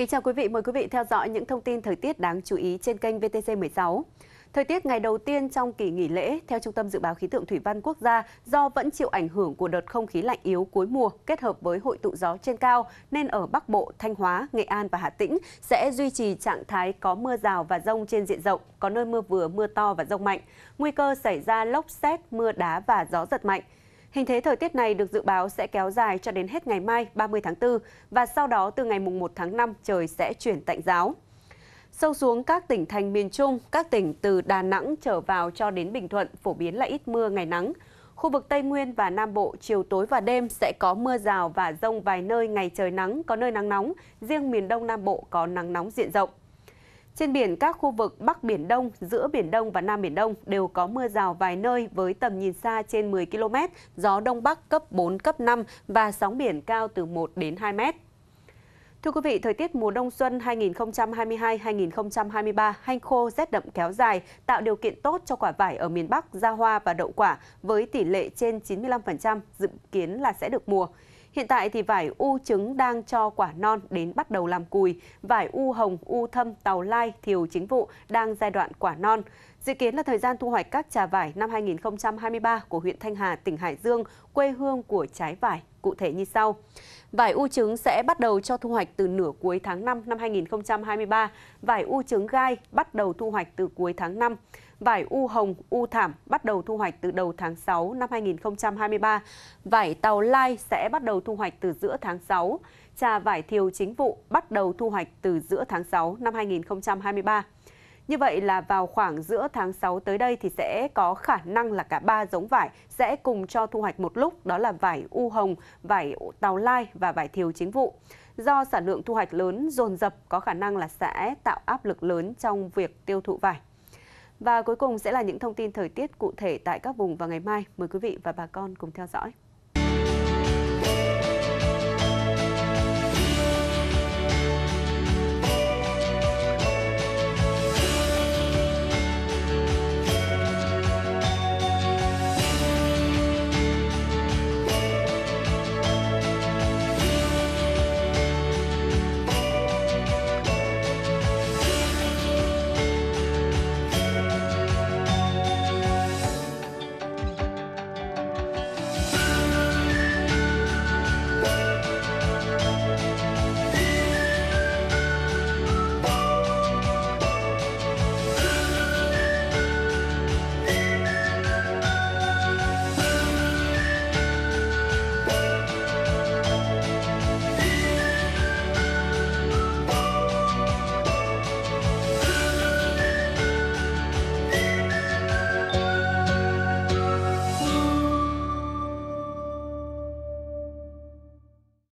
Kính chào quý vị, mời quý vị theo dõi những thông tin thời tiết đáng chú ý trên kênh VTC16. Thời tiết ngày đầu tiên trong kỳ nghỉ lễ, theo Trung tâm Dự báo Khí tượng Thủy văn Quốc gia, do vẫn chịu ảnh hưởng của đợt không khí lạnh yếu cuối mùa kết hợp với hội tụ gió trên cao, nên ở Bắc Bộ, Thanh Hóa, Nghệ An và Hà Tĩnh sẽ duy trì trạng thái có mưa rào và dông trên diện rộng, có nơi mưa vừa, mưa to và dông mạnh. Nguy cơ xảy ra lốc sét, mưa đá và gió giật mạnh. Hình thế thời tiết này được dự báo sẽ kéo dài cho đến hết ngày mai 30 tháng 4 và sau đó từ ngày 1 tháng 5 trời sẽ chuyển tạnh giáo. Sâu xuống các tỉnh thành miền Trung, các tỉnh từ Đà Nẵng trở vào cho đến Bình Thuận phổ biến là ít mưa, ngày nắng. Khu vực Tây Nguyên và Nam Bộ chiều tối và đêm sẽ có mưa rào và dông vài nơi, ngày trời nắng, có nơi nắng nóng. Riêng miền Đông Nam Bộ có nắng nóng diện rộng. Trên biển, các khu vực Bắc Biển Đông, giữa Biển Đông và Nam Biển Đông đều có mưa rào vài nơi với tầm nhìn xa trên 10 km, gió Đông Bắc cấp 4, cấp 5 và sóng biển cao từ 1 đến 2 mét. Thưa quý vị, thời tiết mùa đông xuân 2022-2023 hanh khô, rét đậm kéo dài tạo điều kiện tốt cho quả vải ở miền Bắc ra hoa và đậu quả với tỷ lệ trên 95% dự kiến là sẽ được mùa. Hiện tại thì vải u trứng đang cho quả non đến bắt đầu làm cùi, vải u hồng, u thâm, tàu lai, thiều chính vụ đang giai đoạn quả non. Dự kiến là thời gian thu hoạch các trà vải năm 2023 của huyện Thanh Hà, tỉnh Hải Dương, quê hương của trái vải, cụ thể như sau. Vải u trứng sẽ bắt đầu cho thu hoạch từ nửa cuối tháng 5 năm 2023, vải u trứng gai bắt đầu thu hoạch từ cuối tháng 5. Vải u hồng, u thảm bắt đầu thu hoạch từ đầu tháng 6 năm 2023. Vải tàu lai sẽ bắt đầu thu hoạch từ giữa tháng 6. Trà vải thiều chính vụ bắt đầu thu hoạch từ giữa tháng 6 năm 2023. Như vậy là vào khoảng giữa tháng 6 tới đây thì sẽ có khả năng là cả 3 giống vải sẽ cùng cho thu hoạch một lúc, đó là vải u hồng, vải tàu lai và vải thiều chính vụ. Do sản lượng thu hoạch lớn dồn dập có khả năng là sẽ tạo áp lực lớn trong việc tiêu thụ vải. Và cuối cùng sẽ là những thông tin thời tiết cụ thể tại các vùng vào ngày mai. Mời quý vị và bà con cùng theo dõi.